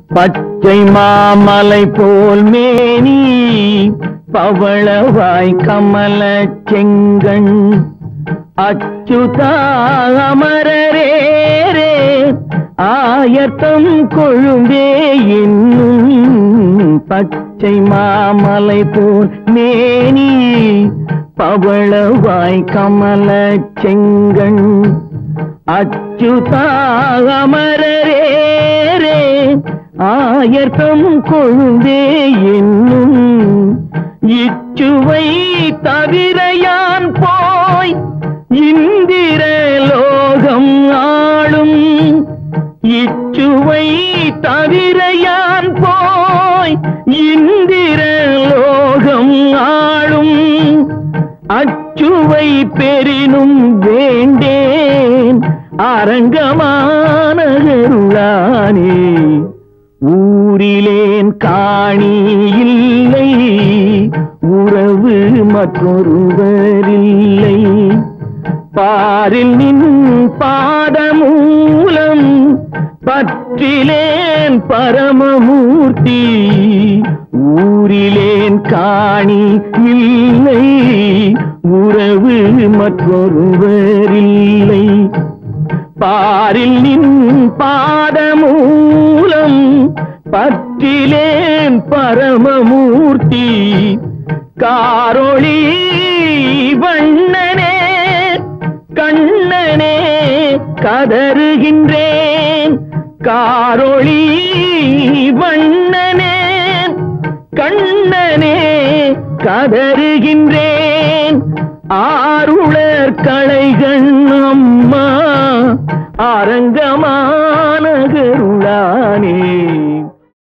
பச்சை மாமலை போல் மேனி பவளவாய் கமல செங்கண் அச்சுதா அமரரேரே ஆயத்தம் கொழுந்தே என்னும் பச்சை மாமலை போல் மேனி பவளவாய் கமல செங்கண் அச்சுதா அமரரேரே ஆயத்தம் கொழுந்தே என்னும் இச்சுவை தவிரையான் போய் இந்திர லோகம் ஆளும் இச்சுவை தவிரையான் போய் இந்திர லோகம் ஆளும் அச்சுவை பெரினும் வேண்டேன் அரங்கமான அருளானே ஊரிலேன் காணி இல்லை உறவு மற்றொருவரில்லை பாரில் நின் பாதமூலம் பற்றிலேன் பரமமூர்த்தி ஊரிலேன் காணி இல்லை உறவு மற்றொருவரில்லை பாரில் நின் பாதமூலம் பற்றிலேன் பரமமூர்த்தி காரொளி வண்ணனே கண்ணனே கதறுகின்றேன் காரொளி வண்ணனே கண்ணனே கதறுகின்றேன் ஆருளர் களைகண் அம்மா அரங்கமான